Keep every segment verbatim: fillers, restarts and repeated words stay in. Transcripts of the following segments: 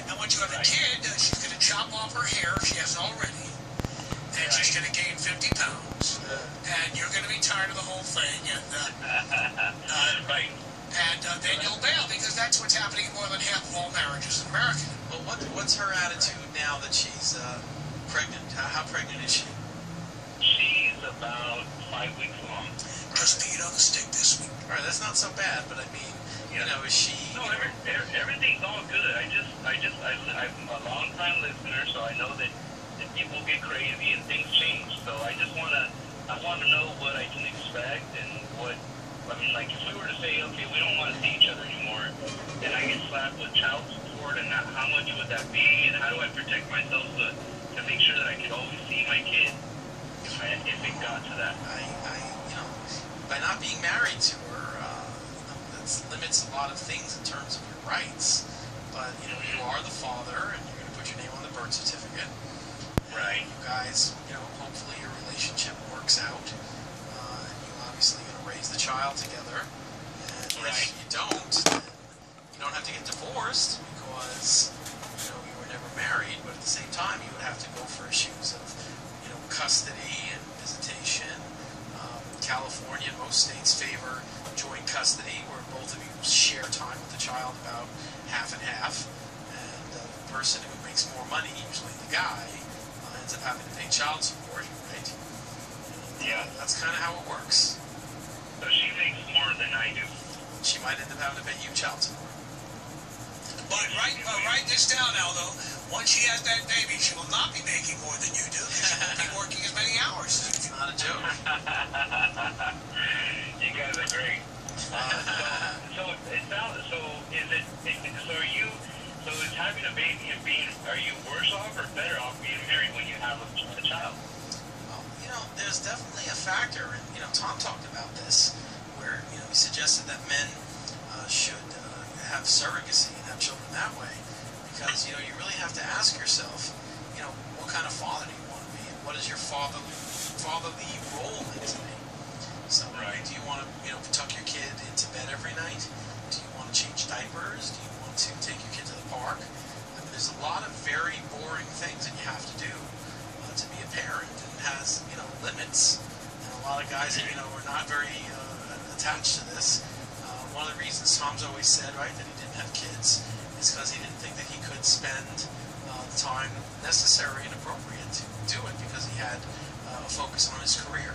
And once you have a kid, uh, she's going to chop off her hair, she hasn't already, and she's going to gain fifty pounds. And you're going to be tired of the whole thing, and uh, uh, right. And uh, then you'll bail, because that's what's happening in more than half of all marriages in America. Well, what what's her attitude now that she's uh, pregnant? How, how pregnant is she? She's about five weeks along. Just peed on the stick this week. All right, that's not so bad, but I mean, you know, is she? No, you know, every, every, everything's all good. I just, I just, I, I'm a long-time listener, so I know that, that people get crazy and things change. So I just want to, I want to know what I can expect and what. I mean, like, if we were to say, okay, we don't want to see each other anymore, then I get slapped with child support, and that, how much would that be, and how do I protect myself to, to make sure that I could always see my kid if, I, if it got to that? I, I, you know, by not being married to her, uh, you know, that limits a lot of things in terms of your rights. But, you know, you are the father, and you're going to put your name on the birth certificate. Right. And you guys, you know, hopefully your relationship works out. Uh, and you obviously raise the child together, and right. if you don't, then you don't have to get divorced because, you know, you were never married, but at the same time you would have to go for issues of, you know, custody and visitation. Um, California and most states favor joint custody, where both of you share time with the child about half and half, and uh, the person who makes more money, usually the guy, uh, ends up having to pay child support, right? And, yeah. Uh, that's kind of how it works. So she makes more than I do. She might end up having to pay you child support. But write, uh, write this down, Aldo. Once she has that baby, she will not be making more than you do, because she won't be working as many hours. It's not a joke. You guys are great. Uh, so, so it sounds. So is it? So are you? So is having a baby and being? Are you worse off or better off being married when you have a, a child? You know, there's definitely a factor, and, you know, Tom talked about this, where, you know, he suggested that men uh, should uh, have surrogacy and have children that way, because, you know, you really have to ask yourself, you know, what kind of father do you want to be, and what is your fatherly, fatherly role meant to be? So, right. Do you want to, you know, tuck your kid into bed every night? Do you want to change diapers? Do you want to take your kid to the park? I mean, there's a lot of very boring things that you have to do uh, to be a parent, and has, you know, limits. And a lot of guys, you know, are not very uh, attached to this. Uh, one of the reasons Tom's always said, right, that he didn't have kids is because he didn't think that he could spend uh, the time necessary and appropriate to do it, because he had uh, a focus on his career.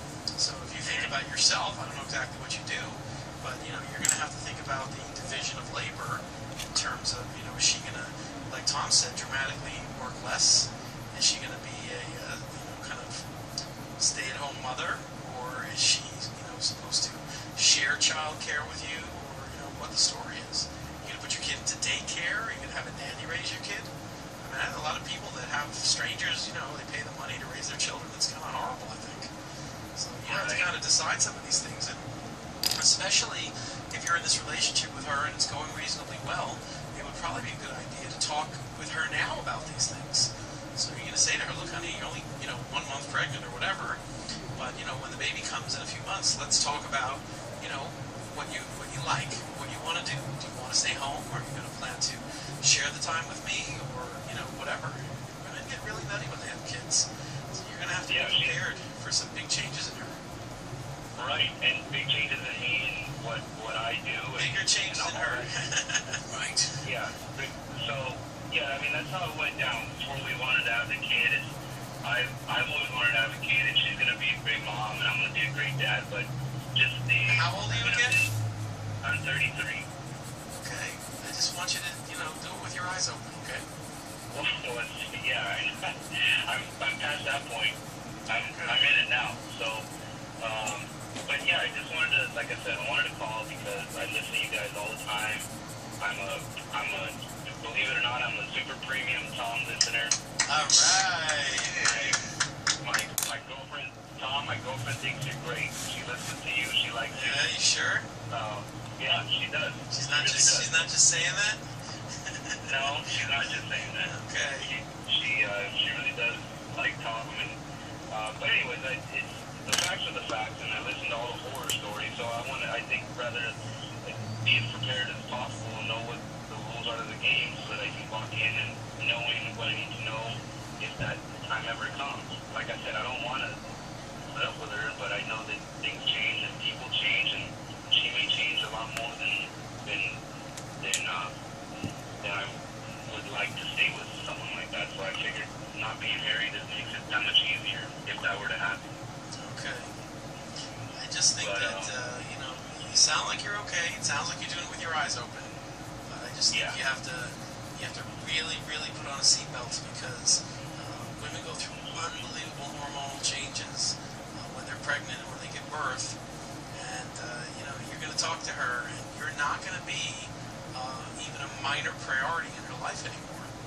So if you think about yourself, I don't know exactly what you do, but, you know, you're going to have to think about the division of labor in terms of, you know, is she going to, like Tom said, dramatically work less? Is she going to be a, uh, you know, kind of stay-at-home mother, or is she, you know, supposed to share child care with you, or, you know, what the story is? You're going to put your kid into daycare? Are you going to have a nanny raise your kid? I mean, I have a lot of people that have strangers, you know, they pay the money to raise their children. That's kind of horrible, I think. So you have to kind of decide some of these things, and especially if you're in this relationship with her and it's going reasonably well, it would probably be a good idea to talk with her now about these things. So you're going to say to her, look, honey, you're only, you know, one month pregnant or whatever, but, you know, when the baby comes in a few months, let's talk about, you know, what you what you like, what you want to do. Do you want to stay home, or are you going to plan to share the time with me, or, you know, whatever. Women get really nutty when they have kids. So you're going to have to yeah, be prepared for some big changes in her. Right, and big changes in me and what, what I do. Bigger and, changes and in her. Right. Yeah. So, yeah, I mean, that's how it went down. Before we wanted to have the kid, it's, I've, I've always wanted to have a kid, and she's going to be a great mom, and I'm going to be a great dad, but just the... How old are you again? I'm thirty-three. Okay. I just want you to, you know, do it with your eyes open, okay? Well, it's, yeah, I, I'm, I'm past that point. I'm, I'm in it now, so... Um, but yeah, I just wanted to, like I said, I wanted to call because I listen to you guys all the time. I'm a, I'm a, believe it or not, I'm a super premium Tom listener. All right. My, my girlfriend, Tom, my girlfriend thinks you're great. She listens to you. She likes you. Yeah, you sure? Uh, yeah, she does. She's not she really just, does. she's not just saying that? No, she's not just saying that. Okay. She, she, uh, she really does like Tom. And, uh, but anyways, I, it's, the facts are the facts, and I listen to all the horror stories, so I want to, I think, rather like, be as prepared as possible and know what the rules are of the game so that I can walk in and knowing what I need to know if that time ever comes. Like I said, I don't want to put up with her, but I know that things change and people change, and she may change a lot more than than than, uh, than I would like to stay with someone like that. So I figured not being married, it makes it that much easier if that were to happen. Okay. I just think But, that, uh, uh, you know, you sound like you're okay. It sounds like you're doing it with your eyes open. But I just think Yeah. you have to, you have to really, really put on a seatbelt, because uh, women go through unbelievable hormonal changes uh, when they're pregnant and when they give birth. And, uh, you know, you're going to talk to her, and you're not going to be uh, even a minor priority in her life anymore.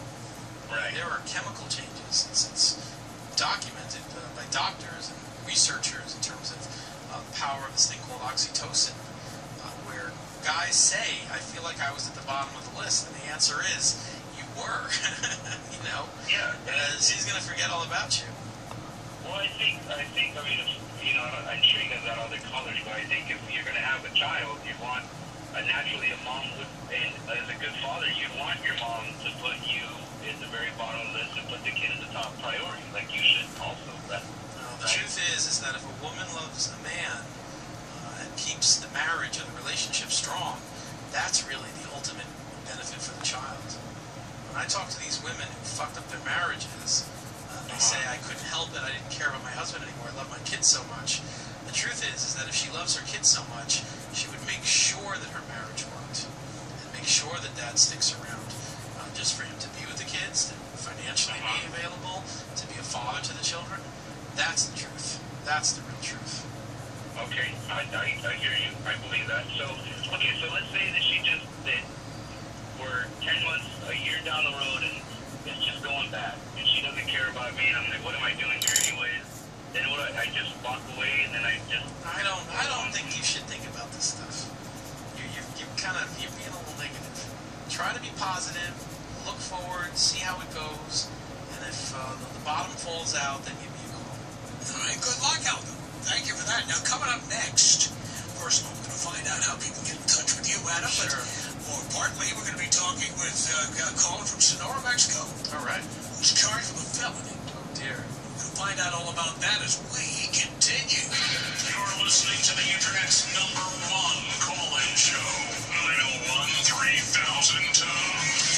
Right. There are chemical changes. It's, it's documented uh, by doctors and researchers in terms of uh, the power of this thing called oxytocin, uh, where guys say, I feel like I was at the bottom of the list, and the answer is, you were. You know? Yeah. Uh, she's going to forget all about you. Well, I think, I think, I mean, if, you know, I'm sure you guys got other colors, but I think if you're going to have a child, you want, uh, naturally a mom would, and as a good father, you'd want your mom to put you at the very bottom of the list and put the kid as the top priority, like you should also. That, No, the right? truth is, is that if a woman loves a man uh, and keeps the marriage or the relationship strong, that's really the ultimate benefit for the child. When I talk to these women who fucked up their marriages, uh, they say, I couldn't help it, I didn't care about my husband anymore, I love my kids so much. The truth is, is that if she loves her kids so much, she would make sure that her marriage worked, and make sure that dad sticks around, uh, just for him to be with the kids, to financially be available, to be a father to the children. That's the truth. That's the real truth. Okay, I, I, I hear you. I believe that. So, okay, so let's say that she just, that we're ten months, a year down the road, and it's just going bad, and she doesn't care about me, and I'm like, what am I doing here anyways? Then what, I, I just walk away, and then I just... I don't, I don't think you should think about this stuff. You, you, you kind of, you're being a little negative. Try to be positive, look forward, see how it goes, and if uh, the, the bottom falls out, then give me a call. All right, good luck, Aldo. Thank you for that. Now, coming up next, first of all, we're going to find out how people get in touch with you, Adam. But Sure. more importantly, we're going to be talking with uh, a caller from Sonora, Mexico, All right. who's charged with a felony. Oh, dear. We'll find out all about that as we continue. You're listening to the Internet's number one call-in show, nine oh one, three thousand Tom.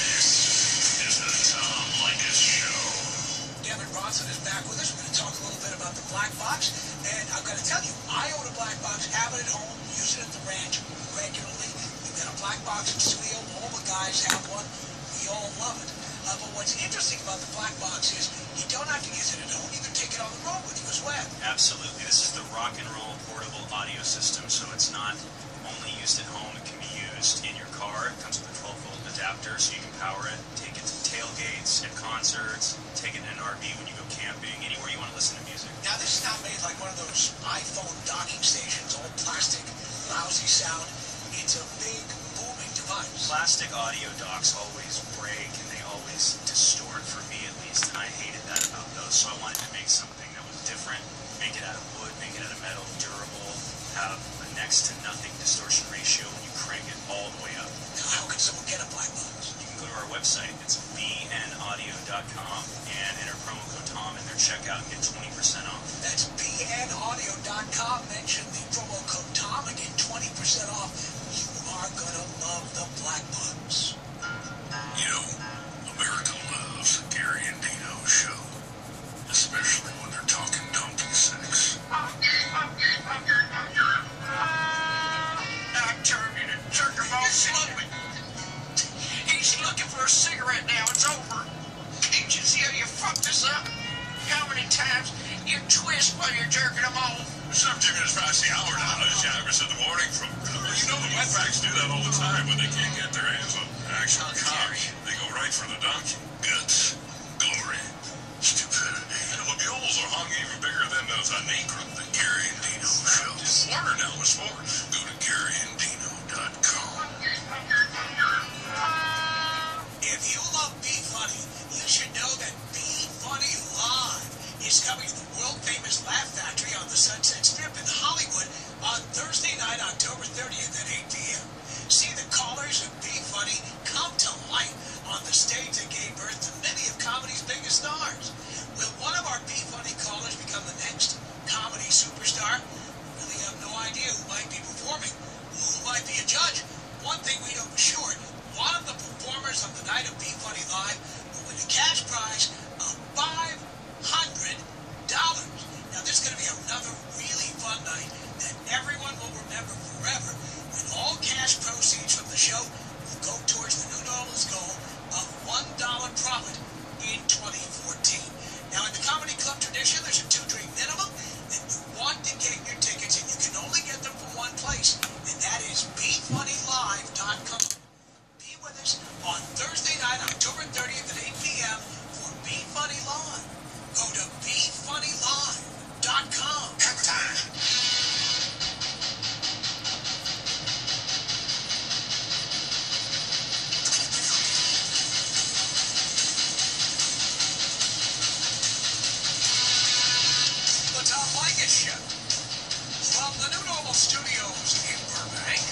This is the Tom Leykis Show. Devin Bronson is back with us. We're going to talk a little bit about the black box. And I've got to tell you, I own a black box, have it at home, use it at the ranch regularly. We've got a black box in studio. All the guys have one. We all love it. Uh, but what's interesting about the black box is you don't have to use it at home. You can take it on the road with you as well. Absolutely. This is the rock and roll portable audio system, so it's not only used at home, it can be used in your car. It comes with a twelve volt adapter, so you can power it, take it to tailgates, at concerts, take it in an R V when you go camping, anywhere you want to listen to music. Now, this is not made like one of those iPhone docking stations, all plastic, lousy sound. It's a big, booming device. Plastic audio docks always break, and they always distort, for me at least, and I hated that about those, so I wanted to make something that was different, make it out of wood, make it out of metal, durable, have a next to nothing distortion ratio when you crank it all the way up. Now, how can someone get a black box? You can go to our website, it's b n audio dot com, and enter promo code Tom in their checkout and get twenty percent off. That's b n audio dot com. Mention the promo code Tom and get twenty percent off. You are going to love the black box. You know, America loves the Gary and Dino show, especially when they're talking donkey sex. I'm turning to jerk him off slowly. He's looking for a cigarette now. It's over. Can't you see how you fucked this up? How many times you twist while you're jerking him off? Some chickens past the hour now. It's the hours in the morning from... You know the wetbacks do that all the time when they can't get their hands on actual cock. They go right for the donkey. Guts, glory, stupidity. Animals are hung even bigger than those a negro. The Gary and Dino show. Learn now with sports. Go to Gary and Dino dot com. If you love Be Funny, you should know that Be Funny Live is coming to the world-famous Laugh Factory on the Sunset Strip in Hollywood on Thursday night, October thirtieth at eight p m See the callers of Be Funny come to life on the stage winners on the night of Be Funny Live will win a cash prize of five hundred dollars. Now, this is going to be another really fun night that everyone will remember forever, when all cash proceeds from the show will go towards the New Normal's goal of one dollar profit in twenty fourteen. Now, in the comedy club tradition, there's a two-drink minimum, and you want to get your tickets, and you can only get them from one place, and that is be funny live dot com. Be with us on Thursday night, October thirtieth at eight p m for Be Funny Live. Go to be funny live dot com. Have time. From the New Normal Studios in Burbank.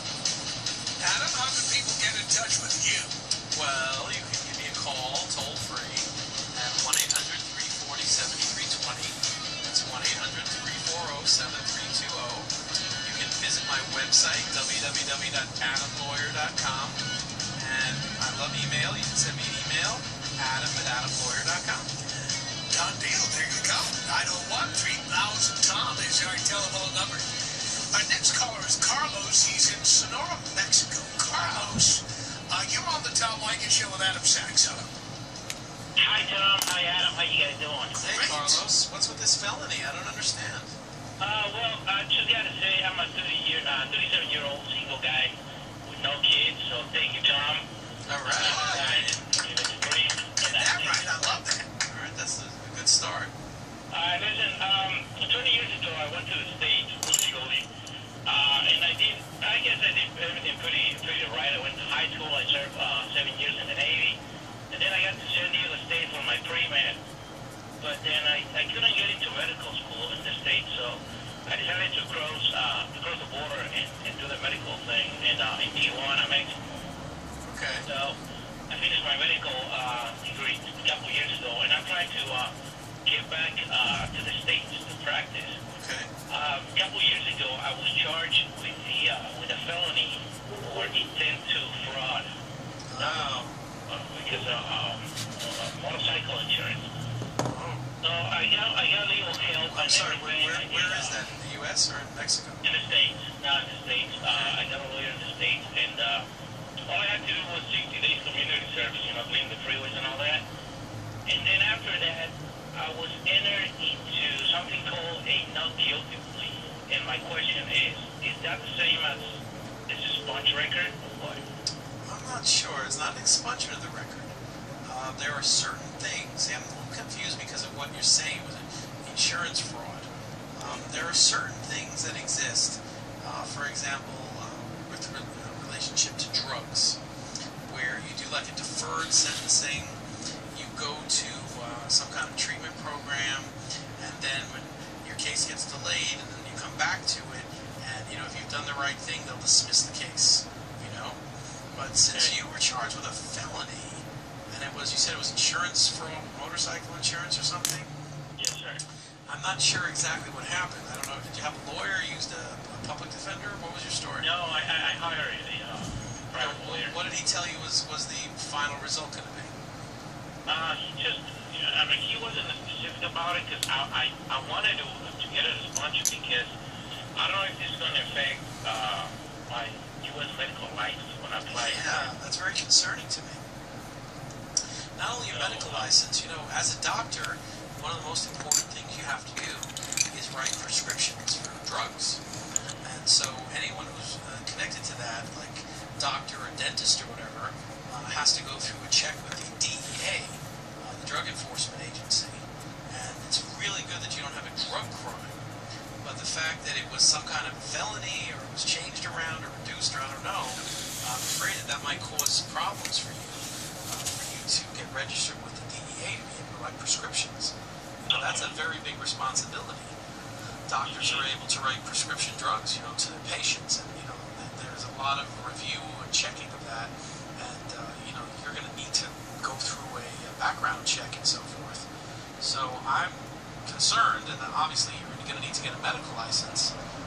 Adam, how can people get in touch with you? Well, you can give me a call toll free at one eight hundred, three four zero, seven three two zero. That's one eight hundred, three four zero, seven three two zero. You can visit my website, w w w dot adam lawyer dot com. And I love email. You can send me an email, adam at adam lawyer dot com. Done deal. There you go. nine oh one, three thousand, Tom is our telephone number. Our next caller is Carlos. He's in Sonora, Mexico. Carlos, uh, you're on the Tom Leykis Show with Adam Sachs. Hello. Hi, Tom. Hi, Adam. How you guys doing? Hey, Great. Carlos. What's with this felony? I don't understand. Uh, well, I just got to say, I'm a thirty-year, uh, thirty-seven-year-old single guy with no kids, so thank you, Tom. All right. Is that right? I love that. All right, that's a good start. Uh, listen, um, twenty years ago, I went to the States illegally, uh, and I did, I guess I did everything pretty, pretty right. I went to high school, I served uh, seven years in the Navy, and then I got to San Diego State for my pre-med, but then I, I couldn't get into medical school in the States, so I decided to cross, uh, to cross the border and, and do the medical thing in, uh, in Tijuana, Mexico. Okay. So I finished my medical uh, degree a couple years ago, and I'm trying to uh, get back uh, to the States to practice. Okay. Uh, a couple years ago, I was charged with the uh, with a felony for intent to fraud. Oh. Uh, because of um, uh, motorcycle insurance. Oh. So I got I got legal help. I'm and sorry, where, everything. where, I where did, is uh, that? In the U S or in Mexico? In the States, not in the States. Uh, I got a lawyer in the States, and uh, all I had to do was sixty days community service, you know, clean the freeways and all that. And then after that, I was entered into something called a not guilty plea. And my question is, is that the same as this sponge record or what? I'm not sure. It's not an expungement of the record. Uh, there are certain things. See, I'm a little confused because of what you're saying with insurance fraud. Um, there are certain things that exist. Uh, for example, uh, with re- relationship to drugs, where you do like a deferred sentencing. You go to uh, some kind of treatment program, and then when your case gets delayed, and then you come back to it, and you know if you've done the right thing, they'll dismiss the case. You know, but since you were charged with a felony, and it was you said it was insurance fraud, motorcycle insurance or something. Yes, sir. I'm not sure exactly what happened. I don't know. Did you have a lawyer? Used a, a public defender? What was your story? No, I, I, I hired a uh, private lawyer. What did he tell you was was the final result going to be? Uh, he just, you know, I mean, he wasn't specific about it because I, I, I wanted to, to get it as much because I don't know if this is going to affect uh, my U S medical license when I apply. Yeah, that's very concerning to me. Not only your So, medical uh, license, you know, as a doctor, one of the most important things you have to do is write prescriptions for drugs. And so anyone who's uh, connected to that, like doctor or dentist or whatever, uh, has to go through a check with the D E A, uh, the Drug Enforcement Agency. And it's really good that you don't have a drug crime. But the fact that it was some kind of felony or it was changed around or reduced or I don't know, I'm afraid that that might cause problems for you, uh, for you to get registered with the D E A to be able to write prescriptions. You know, that's a very big responsibility. Doctors are able to write prescription drugs, you know, to their patients, and you know, there's a lot of review and checking of that, and uh, you know, you're going to need to go through a, a background check and so forth. So I'm concerned, and obviously you're going to need to get a medical license.